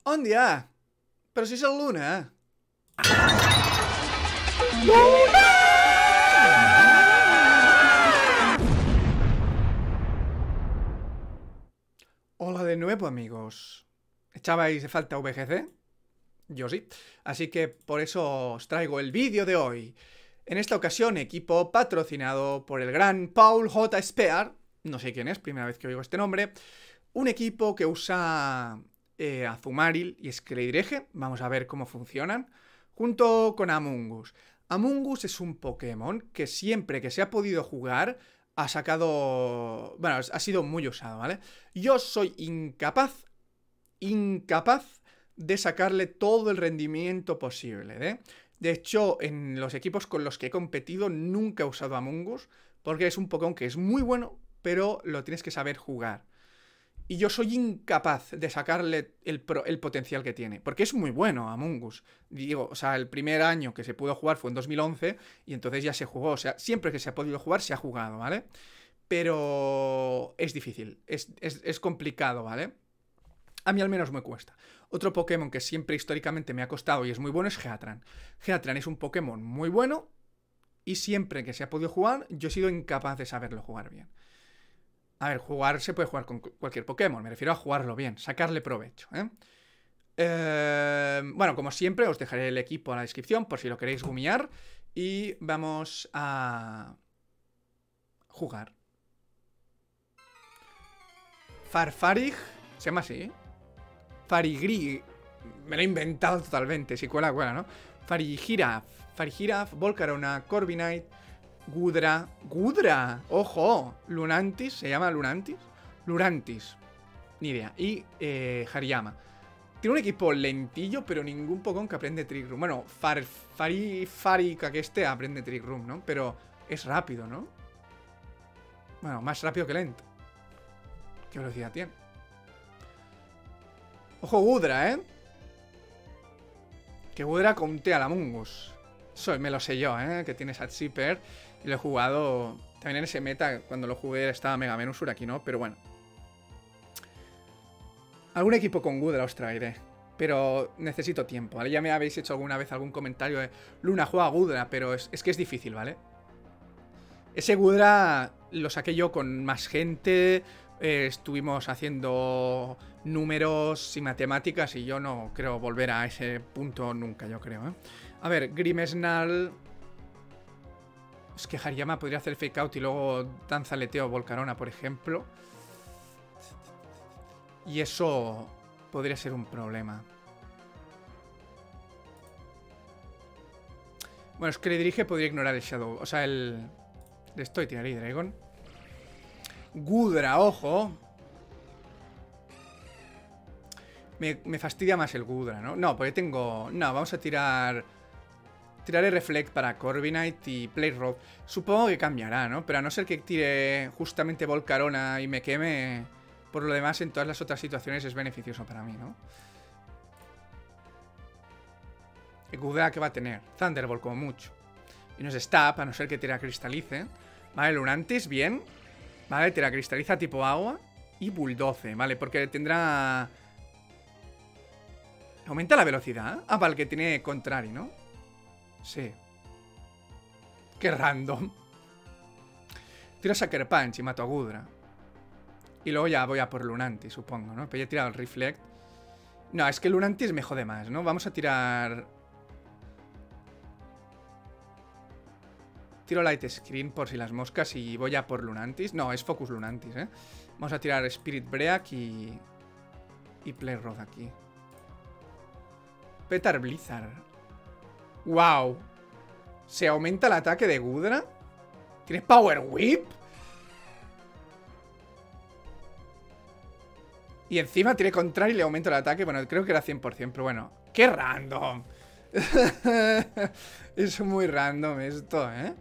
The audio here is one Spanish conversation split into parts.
¡Ondia! Pero si es el Luna. Hola de nuevo, amigos. ¿Echabais de falta VGC? Yo sí. Así que por eso os traigo el vídeo de hoy. En esta ocasión, equipo patrocinado por el gran Paul J. Spear. No sé quién es, primera vez que oigo este nombre. Un equipo que usa Azumarill y Skeledirige. Vamos a ver cómo funcionan. Junto con Amoonguss. Amoonguss es un Pokémon que siempre que se ha podido jugar ha sacado... Bueno, ha sido muy usado, ¿vale? Yo soy incapaz de sacarle todo el rendimiento posible, ¿eh? De hecho, en los equipos con los que he competido nunca he usado Amoonguss, porque es un Pokémon que es muy bueno, pero lo tienes que saber jugar. Y yo soy incapaz de sacarle el potencial que tiene, porque es muy bueno Amoonguss. Digo, o sea, el primer año que se pudo jugar fue en 2011, y entonces ya se jugó, o sea, siempre que se ha podido jugar se ha jugado, ¿vale? Pero es difícil, es complicado, ¿vale? A mí al menos me cuesta. Otro Pokémon que siempre históricamente me ha costado y es muy bueno es Heatran. Heatran es un Pokémon muy bueno y siempre que se ha podido jugar yo he sido incapaz de saberlo jugar bien. A ver, jugar se puede jugar con cualquier Pokémon, me refiero a jugarlo bien, sacarle provecho, ¿eh? Bueno, como siempre os dejaré el equipo en la descripción por si lo queréis gumiar. Y vamos a jugar. Farfarigh, se llama así, ¿eh? Farigri, me lo he inventado totalmente, si cuela, cuela, ¿no? Farigiraf, Volcarona, Corviknight, Gudra, ojo, Lunantis, ¿se llama Lunantis? Lurantis, ni idea. Y Hariyama. Tiene un equipo lentillo, pero ningún Pokémon que aprende Trick Room. Bueno, Farika que este aprende Trick Room, ¿no? Pero es rápido, ¿no? Bueno, más rápido que lento. ¿Qué velocidad tiene? Ojo Gudra, ¿eh? Que Gudra conté al Amoonguss. Eso me lo sé yo, ¿eh? Que tiene Satshipper. Y lo he jugado... También en ese meta, cuando lo jugué, estaba Mega Menusur, aquí no, pero bueno. Algún equipo con Gudra os traeré. Pero necesito tiempo, ¿vale? Ya me habéis hecho alguna vez algún comentario de Luna, juega Gudra, pero es que es difícil, ¿vale? Ese Gudra lo saqué yo con más gente... estuvimos haciendo números y matemáticas y yo no creo volver a ese punto nunca, yo creo, ¿eh? A ver, Grimmsnarl. Es que Hariyama podría hacer fake out y luego danza aleteo Volcarona, por ejemplo. Y eso podría ser un problema. Bueno, es que le dirige, podría ignorar el Shadow. O sea, el... De esto y tiraría Dragon. Gudra, ojo. Me fastidia más el Gudra, ¿no? No, porque tengo... No, vamos a tirar... Tiraré Reflect para Corviknight y Play Rock. Supongo que cambiará, ¿no? Pero a no ser que tire justamente Volcarona y me queme... Por lo demás, en todas las otras situaciones es beneficioso para mí, ¿no? El Gudra que va a tener Thunderbolt como mucho. Y no es Stab, a no ser que tira Cristalice. Vale, Lunantis, bien. Vale, tira cristaliza tipo agua. Y Bulldoze, vale, porque tendrá... ¿Aumenta la velocidad? Ah, vale, que tiene contrari, ¿no? Sí. Qué random. Tiro Sucker Punch y mato a Gudra. Y luego ya voy a por Lunantis, supongo, ¿no? Pero ya he tirado el Reflect. No, es que Lunantis me jode más, ¿no? Vamos a tirar... Tiro Light Screen por si las moscas y voy a por Lunantis. No, es Focus Lunantis, ¿eh? Vamos a tirar Spirit Break y Play Rock aquí. Petar Blizzard. ¡Wow! ¿Se aumenta el ataque de Gudra? ¿Tienes Power Whip? Y encima tiene contrario y le aumento el ataque. Bueno, creo que era 100%, pero bueno. ¡Qué random! Es muy random esto, ¿eh?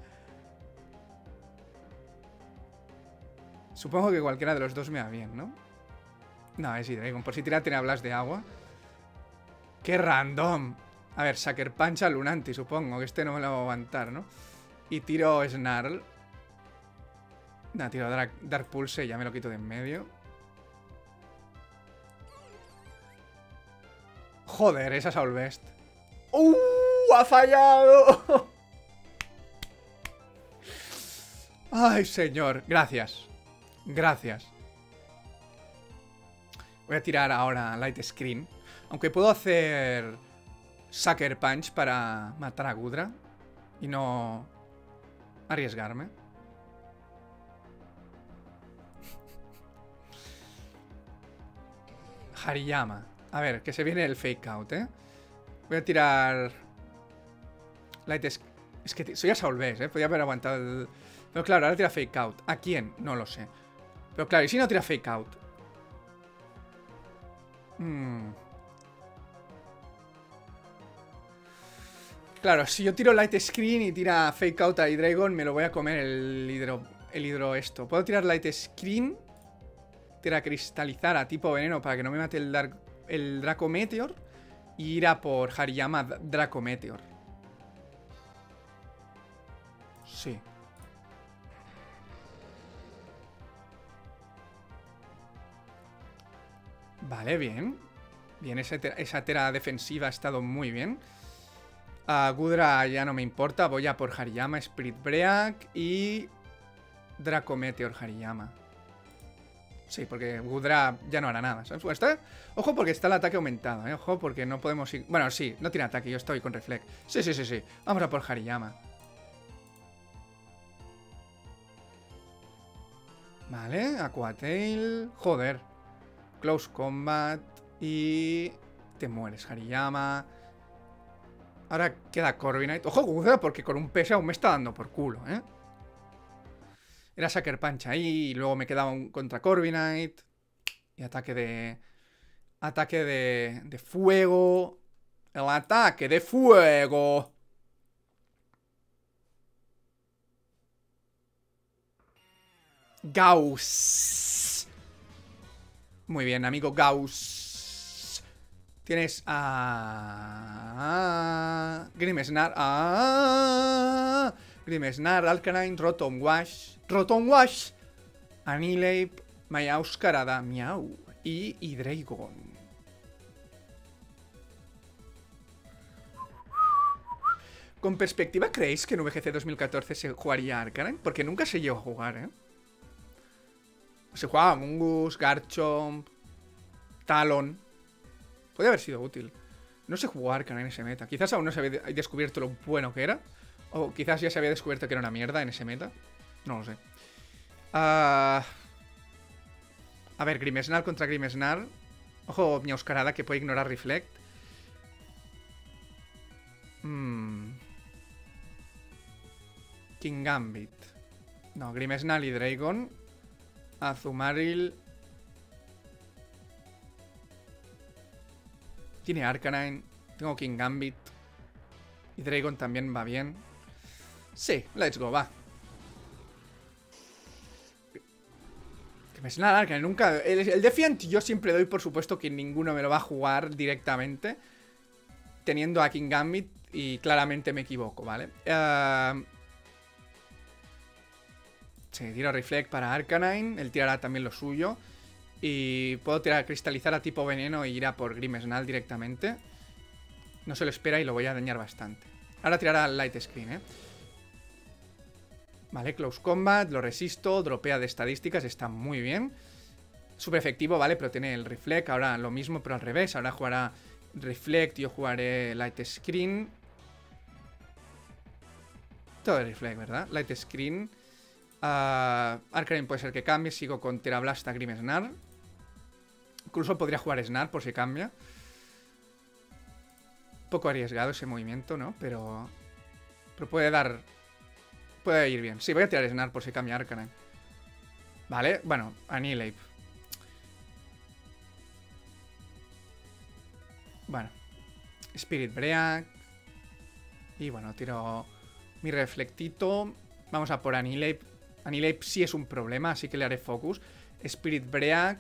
Supongo que cualquiera de los dos me va bien, ¿no? No, es Hydreigon. Por si tira tiene Blast de agua. ¡Qué random! A ver, Sucker Punch a Lunantis, supongo. Que este no me lo va a aguantar, ¿no? Y tiro Snarl. No, tiro Dark Pulse y ya me lo quito de en medio. Joder, esa es Soul Best. ¡Ha fallado! Ay, señor. Gracias. Gracias. Voy a tirar ahora Light Screen. Aunque puedo hacer Sucker Punch para matar a Gudra y no arriesgarme. Hariyama. A ver, que se viene el Fake Out, ¿eh? Voy a tirar Light Screen. Es que soy a Soul Best, ¿eh? Podría haber aguantado el... Pero claro, ahora tira Fake Out. ¿A quién? No lo sé. Pero claro, ¿y si no tira Fake Out? Claro, si yo tiro Light Screen y tira Fake Out a Hydreigon, me lo voy a comer el hidro esto. ¿Puedo tirar Light Screen? Tira cristalizar a tipo veneno para que no me mate el Draco Meteor. Y ir a por Hariyama Draco Meteor. Sí. Vale, bien. Bien, esa tera defensiva ha estado muy bien. Gudra ya no me importa. Voy a por Hariyama, Spirit Break y Draco Meteor Hariyama. Sí, porque Gudra ya no hará nada, ¿sabes? Ojo porque está el ataque aumentado, ¿eh? Ojo porque no podemos ir... Bueno, sí, no tiene ataque, yo estoy con Reflect. Sí, sí, sí, sí. Vamos a por Hariyama. Vale, Aqua Tail. Joder. Close Combat. Y... te mueres, Hariyama. Ahora queda Corviknight. Ojo, Gudra, porque con un PS aún me está dando por culo, ¿eh? Era Sucker Punch ahí. Y luego me quedaba un contra Corviknight. Y ataque de... ataque de fuego. El ataque de fuego. Gauss. Muy bien, amigo Gauss. Tienes a... Grimmsnarl. Grimmsnarl, Arcanine, Rotom Wash. Rotom Wash. Annihilape, Meowscarada, Miau. Y Hydreigon. Con perspectiva, ¿creéis que en VGC 2014 se jugaría Arcanine? Porque nunca se llegó a jugar, ¿eh? Se jugaba Mungus, Garchomp, Talon. Podría haber sido útil. No se jugó Arcanine en ese meta. Quizás aún no se había descubierto lo bueno que era. O quizás ya se había descubierto que era una mierda en ese meta. No lo sé. A ver, Grimmsnarl contra Grimmsnarl. Ojo, Meowscarada que puede ignorar Reflect. King Gambit. No, Grimmsnarl y Hydreigon. Azumarill. Tiene Arcanine. Tengo King Gambit. Y Hydreigon también va bien. Sí, let's go, va. Grimmsnarl, Arcanine, nunca... El Defiant yo siempre doy por supuesto que ninguno me lo va a jugar directamente. Teniendo a King Gambit. Y claramente me equivoco, ¿vale? Sí, tiro Reflect para Arcanine. Él tirará también lo suyo. Y puedo tirar cristalizar a tipo veneno e ir a por Grimmsnarl directamente. No se lo espera y lo voy a dañar bastante. Ahora tirará Light Screen, ¿eh? Vale, Close Combat, lo resisto. Dropea de estadísticas, está muy bien. Súper efectivo, ¿vale? Pero tiene el Reflect. Ahora lo mismo, pero al revés. Ahora jugará Reflect, yo jugaré Light Screen. Todo de Reflect, ¿verdad? Light Screen. Arcanine puede ser que cambie. Sigo con Terablasta, Grimmsnarl. Incluso podría jugar Snarl por si cambia. Un poco arriesgado ese movimiento, ¿no? Pero puede dar... puede ir bien. Sí, voy a tirar Snarl por si cambia Arcanine. Vale, bueno, Annihilape. Bueno. Spirit Break. Y bueno, tiro mi reflectito. Vamos a por Annihilape. Annihilape sí es un problema, así que le haré focus. Spirit Break.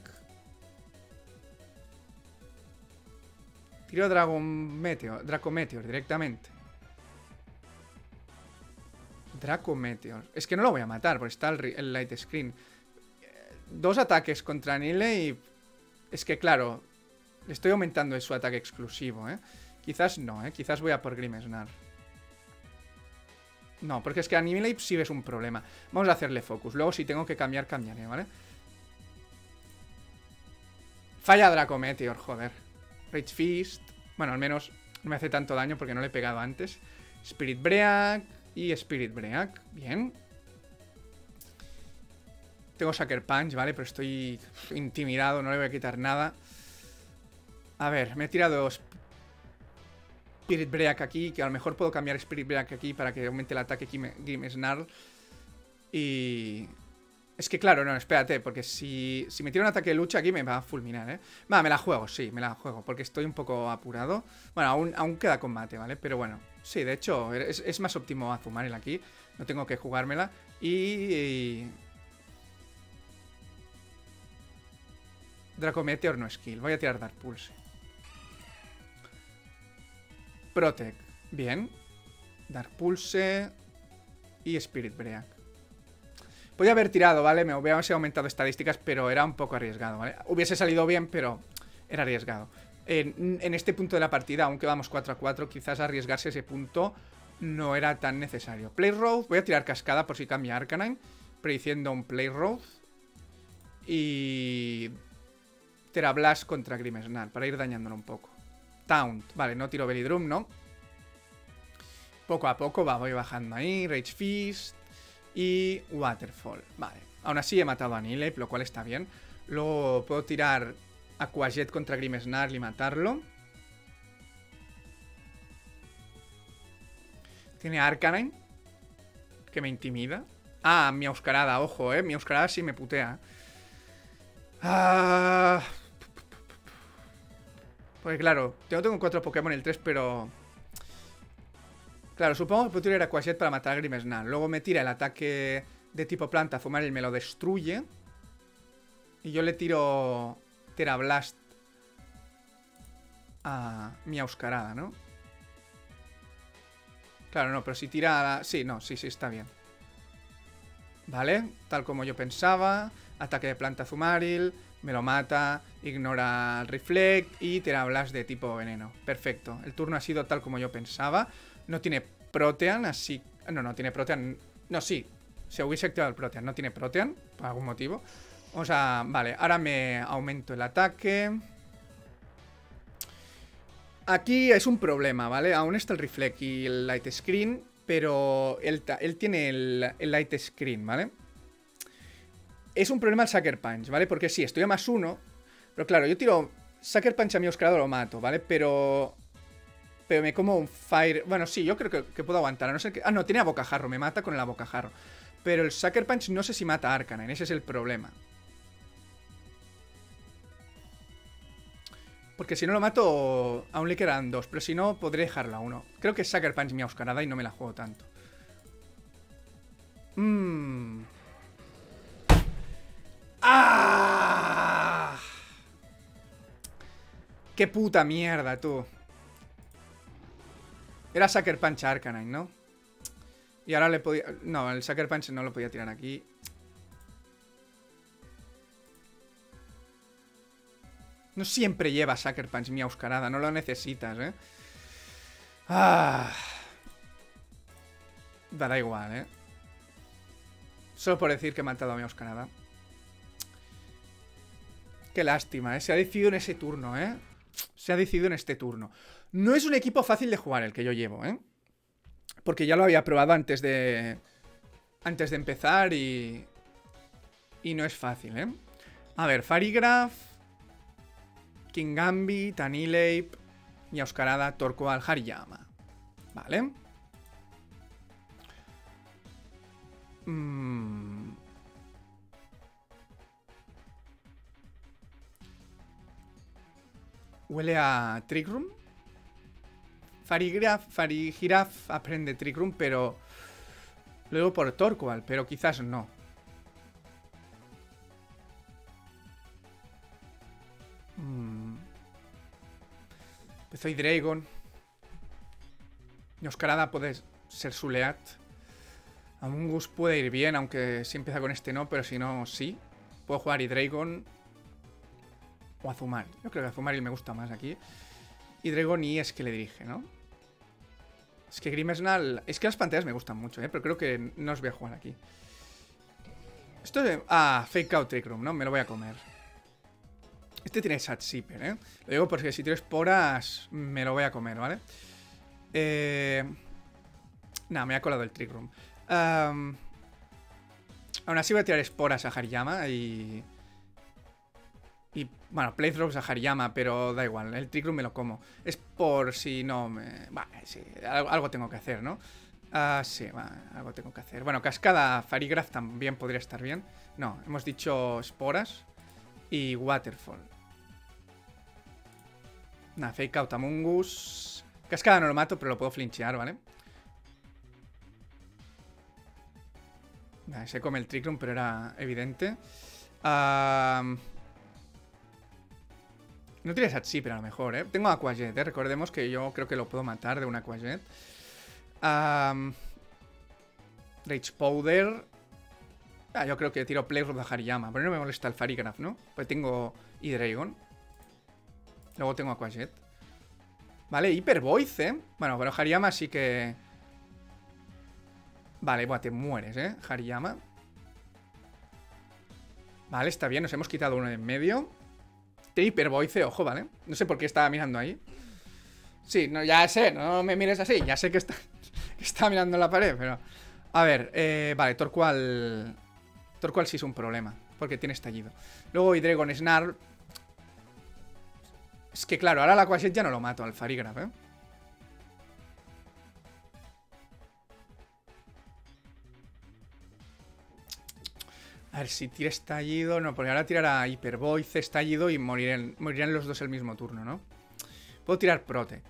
Tiro Draco Meteor directamente. Draco Meteor. Es que no lo voy a matar porque está el Light Screen. Dos ataques contra Annihilape. Es que claro, Le estoy aumentando su ataque exclusivo, ¿eh? Quizás no, ¿eh? Quizás voy a por Grimsnar. No, porque es que Annihilate sí es un problema. Vamos a hacerle focus. Luego si tengo que cambiar, cambiaré, ¿vale? Falla Draco Meteor, joder. Rage Fist. Bueno, al menos no me hace tanto daño porque no le he pegado antes. Spirit Break y Spirit Break. Bien. Tengo Sucker Punch, ¿vale? Pero estoy intimidado, no le voy a quitar nada. A ver, me he tirado Spirit Break aquí, que a lo mejor puedo cambiar Spirit Break aquí para que aumente el ataque Grimsnarl. Y... es que claro, no, espérate, porque si me tira un ataque de lucha aquí me va a fulminar, ¿eh? Va, me la juego, sí, me la juego, porque estoy un poco apurado. Bueno, aún queda combate, ¿vale? Pero bueno, sí, de hecho, es más óptimo Azumarill aquí. No tengo que jugármela. Draco Meteor no skill. Voy a tirar Dark Pulse. Protect. Bien. Dark Pulse. Y Spirit Break. Podría haber tirado, ¿vale? Me hubiese aumentado estadísticas, pero era un poco arriesgado, ¿vale? Hubiese salido bien, pero era arriesgado. En este punto de la partida, aunque vamos 4-4, quizás arriesgarse ese punto no era tan necesario. Play Road. Voy a tirar Cascada por si cambia Arcanine, prediciendo un Play Road. Y... Tera Blast contra Grimsnarl, para ir dañándolo un poco. Taunt, vale, no tiro Belly Drum, ¿no? Poco a poco voy bajando ahí. Rage Fist y Waterfall, vale. Aún así he matado a Annihilate, lo cual está bien. Luego puedo tirar Aqua Jet contra Grimsnarl y matarlo. Tiene Arcanine, que me intimida. Ah, Meowscarada, ojo, Meowscarada sí me putea. Porque claro, tengo 4 Pokémon, el 3, pero... Claro, supongo que puedo tirar Aqua Jet para matar a Grimsnarl. Luego me tira el ataque de tipo planta, Azumarill, y me lo destruye. Y yo le tiro Tera Blast a Meowscarada, ¿no? Claro, no, pero si tira... Sí, no, sí, está bien. Vale, tal como yo pensaba. Ataque de planta Azumarill, me lo mata, ignora el Reflect y Tera Blast de tipo veneno. Perfecto, el turno ha sido tal como yo pensaba. No tiene Protean, así... No tiene Protean... No, sí, se hubiese activado el Protean. No tiene Protean, por algún motivo. O sea, vale, ahora me aumento el ataque. Aquí es un problema, ¿vale? Aún está el Reflect y el Light Screen, pero él tiene el Light Screen, ¿vale? Es un problema el Sucker Punch, ¿vale? Porque sí, estoy a +1, pero claro, yo tiro Sucker Punch a Meowscarada, lo mato, ¿vale? Pero me como un Fire... Bueno, sí, yo creo que puedo aguantar, a no ser que... Ah, no, tiene a Bocajarro, me mata con el Bocajarro. Pero el Sucker Punch no sé si mata a Arcanine, ese es el problema. Porque si no lo mato, aún le quedan 2, pero si no, podré dejarla a 1. Creo que es Sucker Punch Meowscarada y no me la juego tanto. ¡Ah! ¡Qué puta mierda, tú! Era Sucker Punch a Arcanine, ¿no? Y ahora le podía... No, el Sucker Punch no lo podía tirar aquí. No siempre lleva Sucker Punch Meowscarada, no lo necesitas, ¿eh? Ah. Da igual, ¿eh? Solo por decir que he matado a Meowscarada. Qué lástima, ¿eh? Se ha decidido en ese turno, ¿eh? Se ha decidido en este turno. No es un equipo fácil de jugar el que yo llevo, ¿eh? Porque ya lo había probado antes de empezar y no es fácil, ¿eh? A ver, Farigraph, Kingambit, Annihilate, Meowscarada, Torkoal, Hariyama. Vale. Huele a Trick Room. Farigiraf aprende Trick Room, pero luego por Torkoal, pero quizás no. Soy Dragon. Meowscarada puede ser Suleat. Amungus puede ir bien, aunque si empieza con este no, pero si no, sí. Puedo jugar Hydreigon. O Azumarill. Yo creo que Azumarill me gusta más aquí. Y Dragonie es que le dirige, ¿no? Es que Grimmsnarl... Es que las pantallas me gustan mucho, ¿eh? Pero creo que no os voy a jugar aquí. Esto es... Ah, Fake Out Trick Room, ¿no? Me lo voy a comer. Este tiene Sat Zipper, ¿eh? Lo digo porque si tiro esporas me lo voy a comer, ¿vale? Nada, me ha colado el Trick Room. Aún así voy a tirar esporas a Hariyama y... bueno, Playthrows a Hariyama, pero da igual, el Trick Room me lo como. Es por si no me... Vale, sí, algo tengo que hacer, ¿no? Sí, algo tengo que hacer. Bueno, Cascada Farigraph también podría estar bien. No, hemos dicho esporas y Waterfall. Nada, Fake Out Amungus. Cascada no lo mato, pero lo puedo flinchear, ¿vale? Vale, se come el Trick Room, pero era evidente. No tienes Satsi, pero a lo mejor, ¿eh? Tengo Aquajet, ¿eh? Recordemos que yo creo que lo puedo matar de un Aquajet. Rage Powder. Yo creo que tiro Playroom de Hariyama. Pero no me molesta el Farigraph, ¿no? Pues tengo Hydreigon. Luego tengo Aquajet. Vale, Hyper Voice, ¿eh? Bueno, pero Hariyama sí que... Vale, buah, te mueres, ¿eh? Hariyama. Vale, está bien, nos hemos quitado uno de en medio. Hyper Voice, ojo, ¿vale? No sé por qué estaba mirando ahí. Sí, no, ya sé, no me mires así. Ya sé que está mirando la pared, pero... A ver, vale, Torqual... Torqual sí es un problema, porque tiene estallido. Luego Hydreigon Snarl. Es que claro, ahora la Aquajet ya no lo mato al Farigraph, ¿eh? A ver, si tira estallido... No, porque ahora tirará Hyper Voice, estallido y morirán los dos el mismo turno, ¿no? Puedo tirar Protect.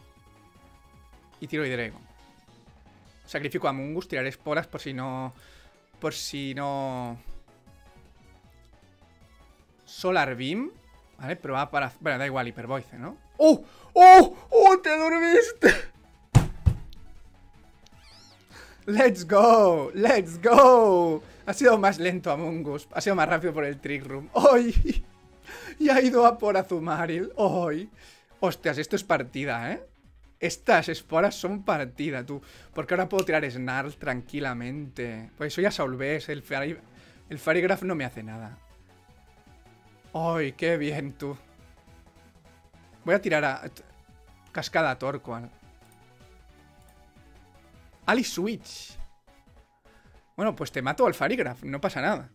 Y tiro Hydreigon. Sacrifico a Mungus, tiraré esporas por si no... Por si no... Solar Beam. Vale, pero va para... Bueno, da igual, Hyper Voice, ¿no? ¡Oh! ¡Oh! ¡Oh! ¡Te dormiste! ¡Let's go! ¡Let's go! Ha sido más lento Amungus. Ha sido más rápido por el Trick Room. ¡Ay! Y ha ido a por Azumarill. ¡Ay! Hostias, esto es partida, ¿eh? Estas esporas son partida, tú. Porque ahora puedo tirar Snarl tranquilamente. Pues soy a Saulbés. El Farigraph no me hace nada. ¡Ay, qué bien, tú! Voy a tirar a... Cascada a Torqual. Ali Switch. Bueno, pues te mato al Farigraph. No pasa nada.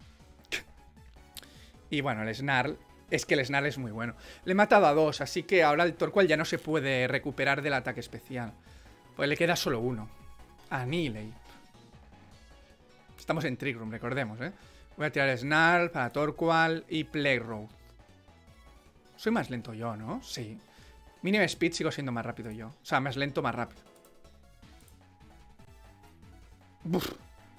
Y bueno, el Snarl... Es que el Snarl es muy bueno. Le he matado a dos, así que ahora el Torqual ya no se puede recuperar del ataque especial. Pues le queda solo uno. Annihilate. Estamos en Trick Room, recordemos, ¿eh? Voy a tirar Snarl para Torqual y Playroad. Soy más lento yo, ¿no? Sí. Minimum Speed sigo siendo más rápido yo. O sea, más lento, más rápido. Buf.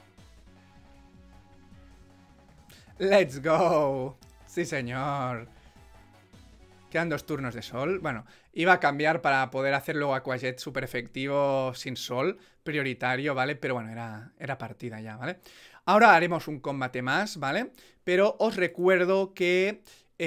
¡Let's go! Sí, señor. Quedan 2 turnos de sol. Bueno, iba a cambiar para poder hacer luego Aquajet súper efectivo sin sol. Prioritario, ¿vale? Pero bueno, era partida ya, ¿vale? Ahora haremos un combate más, ¿vale? Pero os recuerdo que...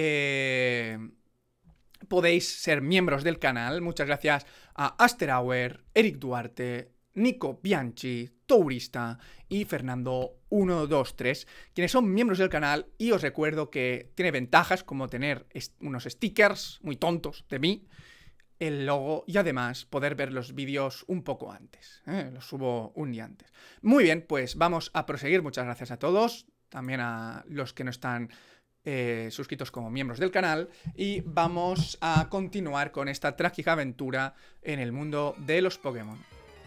podéis ser miembros del canal. Muchas gracias a Asterauer, Eric Duarte, Nico Bianchi, Tourista y Fernando123, quienes son miembros del canal, y os recuerdo que tiene ventajas como tener unos stickers muy tontos de mí, el logo y además poder ver los vídeos un poco antes, los subo un día antes. Muy bien, pues vamos a proseguir. Muchas gracias a todos, también a los que no están suscritos como miembros del canal, y vamos a continuar con esta trágica aventura en el mundo de los Pokémon.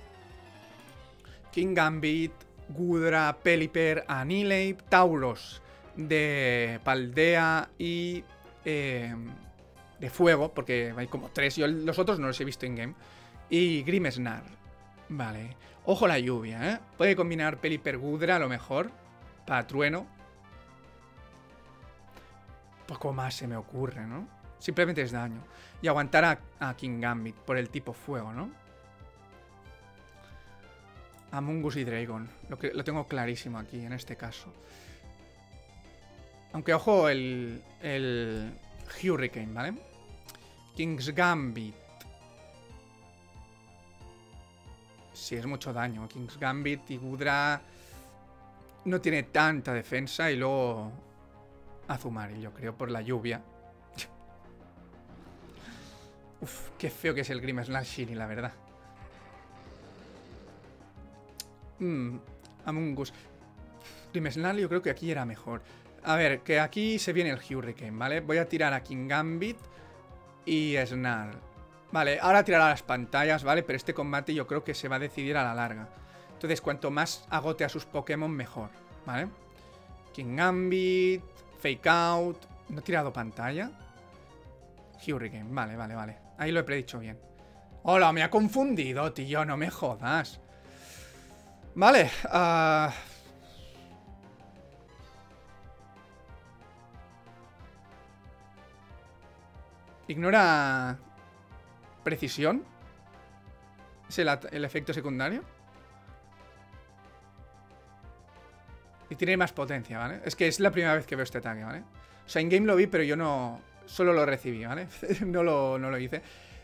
Kingambit, Gudra, Pelipper, Annihilate, Tauros de Paldea y de Fuego, porque hay como 3, yo los otros no los he visto in game, y Grimmsnarl. Vale, ojo la lluvia, ¿eh? Puede combinar Pelipper, Gudra a lo mejor para Trueno. Poco más se me ocurre, ¿no? Simplemente es daño. Y aguantar a Kingambit por el tipo Fuego, ¿no? Amungus y Hydreigon. Lo tengo clarísimo aquí, en este caso. Aunque, ojo, el Hurricane, ¿vale? King's Gambit. Sí, es mucho daño. King's Gambit y Gudra no tiene tanta defensa. Y luego Azumarill, yo creo, por la lluvia. Uf, qué feo que es el Grimmsnarl Shiny, la verdad. Amoonguss. Grimmsnarl yo creo que aquí era mejor. A ver, que aquí se viene el Hurricane, ¿vale? Voy a tirar a King Gambit y Snarl. Vale, ahora tirará las pantallas, ¿vale? Pero este combate yo creo que se va a decidir a la larga. Entonces, cuanto más agote a sus Pokémon, mejor, ¿vale? King Gambit, Fake Out. ¿No he tirado pantalla? Hurricane, vale. Ahí lo he predicho bien. Hola, me ha confundido, tío, no me jodas. Vale, ignora precisión. ¿Es el efecto secundario? Y tiene más potencia, ¿vale? Es que es la primera vez que veo este ataque, ¿vale? O sea, in-game lo vi, pero yo no... Solo lo recibí, ¿vale? no lo hice.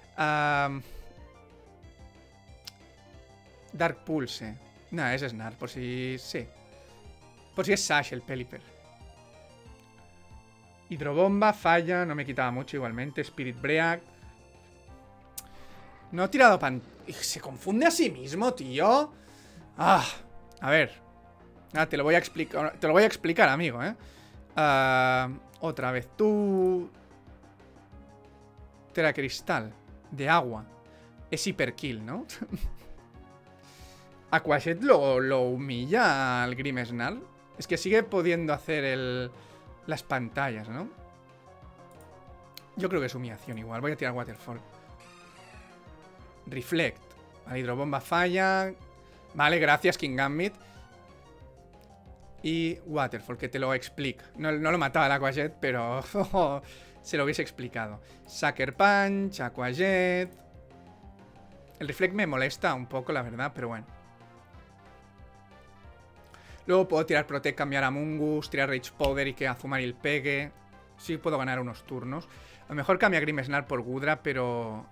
Dark Pulse. Nah, es Snarl, por si... Sí. Por si es Sash el Pelipper. Hidrobomba, falla, no me quitaba mucho igualmente. Spirit Break. No he tirado Se confunde a sí mismo, tío. A ver. Te lo voy a explicar. Te lo voy a explicar, amigo, otra vez. Tú... Teracristal. De agua. Es hiperkill, ¿no? Aquajet lo humilla al Grimmsnarl. Es que sigue pudiendo hacer las pantallas, ¿no? Yo creo que es humillación igual. Voy a tirar Waterfall. Reflect. Vale, hidrobomba falla. Vale, gracias, King Gambit. Y Waterfall, que te lo explica. No lo mataba el Aquajet, pero se lo hubiese explicado. Sucker Punch, Aquajet. El Reflect me molesta un poco, la verdad, pero bueno. Luego puedo tirar Protect, cambiar a Amoonguss, tirar Rage Powder y que Azumarill pegue. Sí puedo ganar unos turnos. A lo mejor cambia Grimmsnarl por Gudra, pero...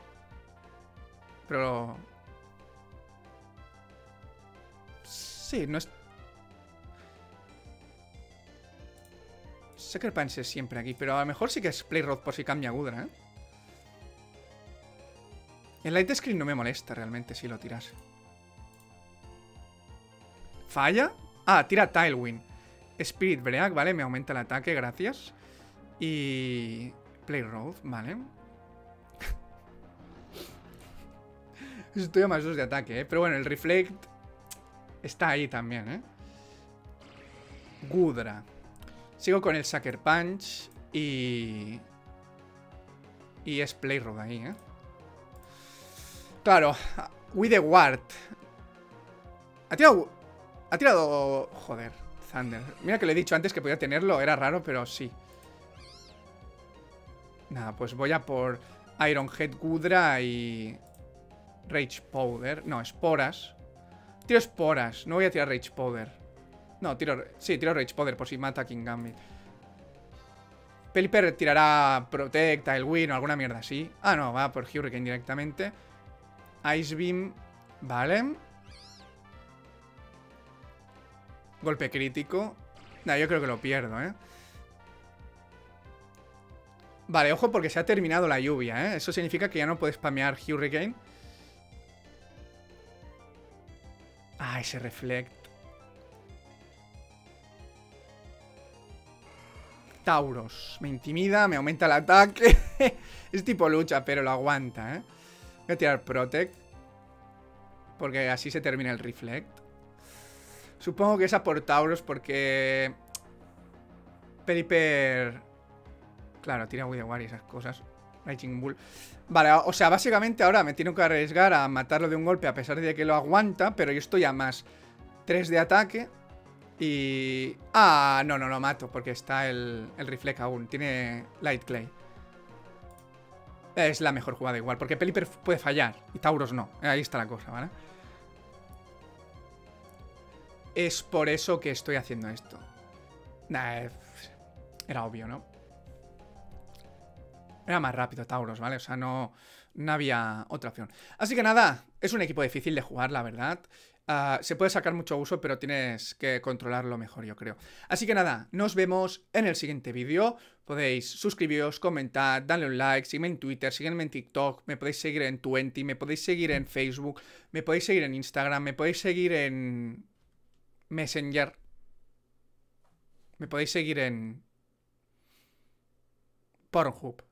Sí, no es... Sucker Punch es siempre aquí, pero a lo mejor sí que es Play Road por si cambia Gudra, ¿eh? El Light Screen no me molesta realmente si lo tiras. ¿Falla? Ah, tira Tailwind. Spirit Break, vale, me aumenta el ataque, gracias. Y... Play Road, vale. Estoy a más 2 de ataque, ¿eh? Pero bueno, el Reflect está ahí también, ¿eh? Gudra. Sigo con el Sucker Punch y... Y es Play Road ahí, ¿eh? Claro, With the Ward. Ha tirado... Joder, Thunder. Mira que le he dicho antes que podía tenerlo, era raro, pero sí. Nada, pues voy a por Iron Head Gudra y... Rage Powder. No, esporas. Tiro esporas, no voy a tirar Rage Powder. No, tiro Rage Powder por si mata a King Gambit. Pelipper tirará Protect, Tailwind o alguna mierda así. Ah, no, va por Hurricane directamente. Ice Beam, vale. Golpe crítico. Nah, yo creo que lo pierdo, ¿eh? Vale, ojo porque se ha terminado la lluvia, ¿eh? Eso significa que ya no puedes spamear Hurricane. Ah, ese Reflect. Tauros. Me intimida, me aumenta el ataque. Es tipo lucha, pero lo aguanta, ¿eh? Voy a tirar Protect. Porque así se termina el Reflect. Supongo que es a por Tauros porque... Pelipper... Claro, tira With the War y esas cosas. Raging Bull. Vale, o sea, básicamente ahora me tengo que arriesgar a matarlo de un golpe a pesar de que lo aguanta, pero yo estoy a más 3 de ataque. Y... Ah, no lo mato porque está el Reflect aún. Tiene Light Clay. Es la mejor jugada igual, porque Pelipper puede fallar y Tauros no. Ahí está la cosa, ¿vale? Es por eso que estoy haciendo esto. Nah, era obvio, ¿no? Era más rápido Tauros, ¿vale? O sea, no había otra opción. Así que nada, es un equipo difícil de jugar, la verdad. Se puede sacar mucho uso, pero tienes que controlarlo mejor, yo creo. Así que nada, nos vemos en el siguiente vídeo. Podéis suscribiros, comentar, darle un like, sígueme en Twitter, sígueme en TikTok, me podéis seguir en Twenty, me podéis seguir en Facebook, me podéis seguir en Instagram, me podéis seguir en Messenger, me podéis seguir en Pornhub.